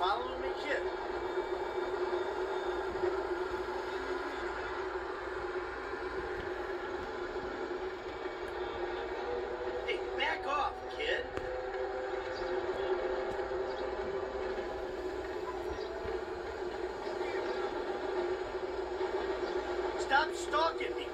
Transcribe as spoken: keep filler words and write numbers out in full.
following me, kid? Hey, back off, kid. Stop stalking me,